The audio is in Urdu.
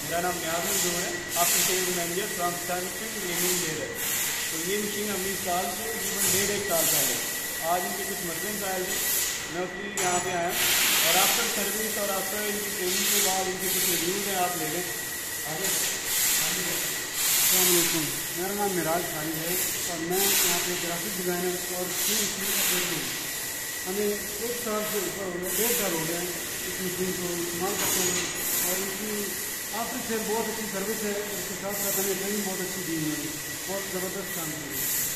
میرا نام نیاز منظور ہے، آپ کی sales manager from Samsung gaming gear ہے۔ تو یہ مشین ہم نے انسٹال کی تقریباً 1.5 سال پہلے۔ آج ان کے کچھ مسئلے آئے تھے، میں اس لیے یہاں پہ آیا اور آفٹر سروس اور آفٹر ان کی ٹریننگ کے بعد ان کے کچھ ریویوز ہیں، آپ لے لیں آگے۔ السلام علیکم، میرا نام معراج بھائی ہے اور میں یہاں پہ گرافک ڈیزائنر اور ہمیں 1 سال سے اوپر ہو گیا، 1.5 سال ہو گیا ہے اس مشین کو استعمال کرتے ہوئے، اور ان کی آفٹر سیل بہت اچھی سروس ہے، اس کے ساتھ ساتھ ہمیں ٹریننگ بہت اچھی دی ہے، بہت زبردست کام کی ہے۔